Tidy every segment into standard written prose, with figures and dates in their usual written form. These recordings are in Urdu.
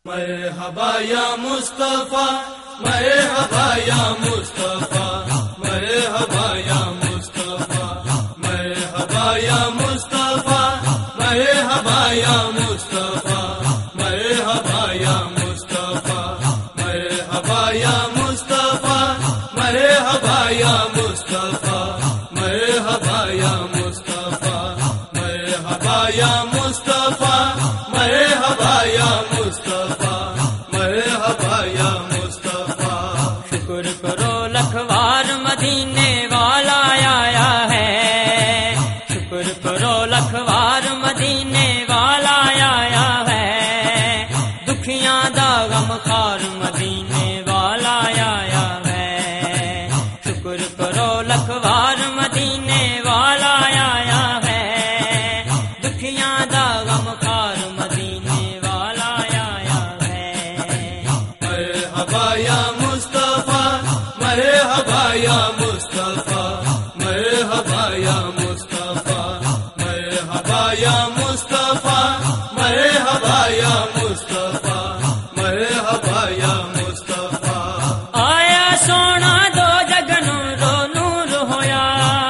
مرحبا یا مصطفیٰ، مرحبا یا مصطفیٰ، مرحبا یا مصطفیٰ، مرحبا یا مصطفیٰ، مرحبا یا مصطفیٰ، مرحبا یا مصطفیٰ، مرحبا یا مصطفیٰ، مرحبا یا مصطفیٰ، مرحبا یا مصطفیٰ، مرحبا یا مصطفیٰ، مرحبا یا مصطفیٰ، مرحبا یا مصطفیٰ۔ شکر کرو لکھوار مدینے والا آیا ہے، شکر کرو لکھوار مدینے والا آیا ہے، دکھیاں دا غم خار مدینے والا آیا ہے، شکر کرو لکھوار مدینے والا آیا ہے، دکھیاں دا غم خار مدینے والا آیا ہے۔ مرحبا یا مصطفیٰ، مرحبا یا مصطفیٰ، مرحبا یا مصطفیٰ، مرحبا یا مصطفیٰ، مرحبا یا مصطفیٰ، مرحبا یا مصطفیٰ۔ آیا سونا دو جگنوں رو نور ہویا،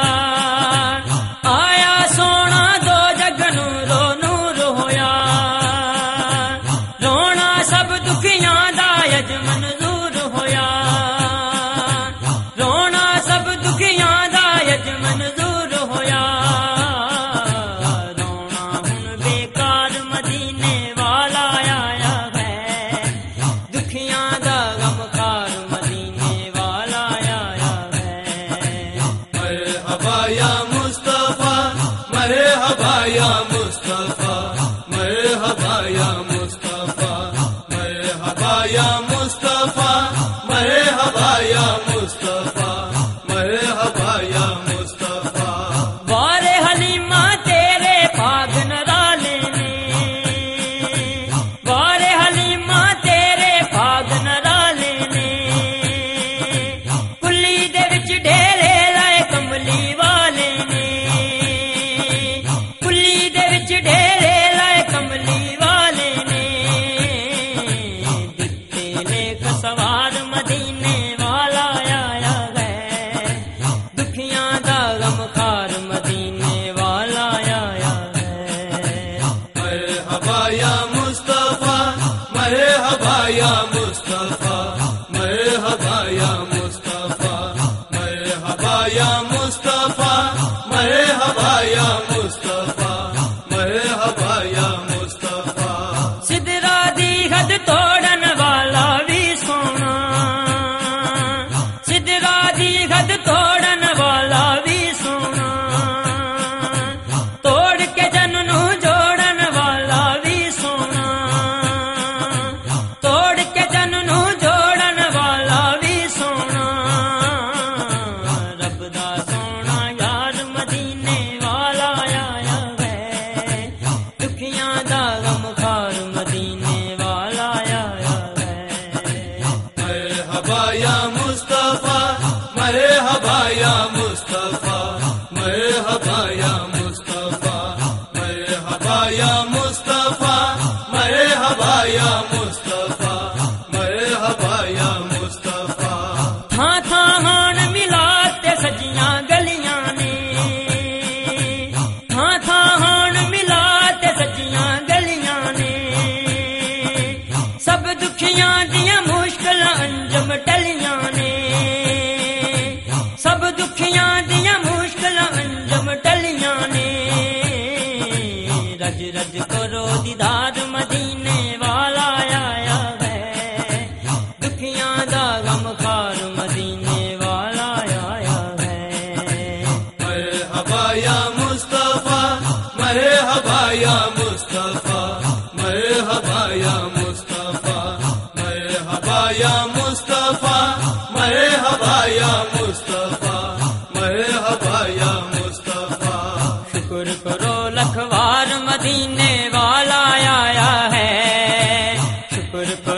آیا سونا دو جگنوں رو نور ہویا، رونا سب دکھیاں دا یج منظور ہویا، رونا سب دکھیاں دا یج منظور ہویا، رونا ہن بیکار مدینے والا آیا ہے، دکھیاں دا غم خار مدینے والا آیا ہے۔ مرحبا یا مصطفیٰ، مرحبا یا مصطفیٰ، مرحبا یا مصطفیٰ، مرحبا یا مصطفیٰ، مرحبا یا مصطفیٰ، مرحبا یا مصطفیٰ۔ وار حلیمہ تیرے پاگ نرالے نے، وار حلیمہ تیرے پاگ نرالے نے، کلی دے وچ ڈھیرے لائے کملی والے نے، کلی دے وچ ڈھیرے لائے کملی والے نے، دتے نیک سوار مدینے والا آیا ہے، دکھیاں دا غم خار مدینے والا آیا ہے۔ مرحبا یا مصطفیٰ، مرحبا یا مصطفیٰ، مرحبا یا مصطفیٰ، مرحبا یا مصطفیٰ، مرحبا یا مصطفیٰ، مرحبا یا مصطفیٰ۔ سدرا دی حد توڑن والا بھی سونا، سدرا دی حد توڑن والا بھی سونا، توڑ کے جن نو جوڑن والا بھی سونا، توڑ کے جن نو جوڑن والا بھی سونا، رب دا سونا یار مدینے والا آیا ہے، دکھیاں دا غم خار مدینے والا آیا ہے۔ مرحبا یا مصطفیٰ، مرحبا یا مصطفیٰ، مرحبا یا مصطفیٰ، مرحبا یا مصطفیٰ، مرحبا یا مصطفیٰ، مرحبا یا مصطفیٰ۔ تھاں تھاں ہان ملاد تے سجیاں گلیاں نے، تھاں تھاں ہان ملاد تے سجیاں گلیاں نے، سب دکھیاں دیاں مشکلاں انجم ٹلیاں نے، سب دکھیاں دیاں مشکلاں انجم ٹلیاں نے، رج رج کرو دیدار مدینے والا آیا ہے، دکھیاں دا غم خار مدینے والا آیا ہے۔ مرحبا یا مصطفیٰ، مرحبا یا مصطفیٰ، مرحبا یا مصطفیٰ، مرحبا یا مصطفیٰ، مرحبا یا مصطفیٰ، مرحبا یا مصطفیٰ۔ شکر کرو لکھوار مدینے والا آیا ہے، شکر کرو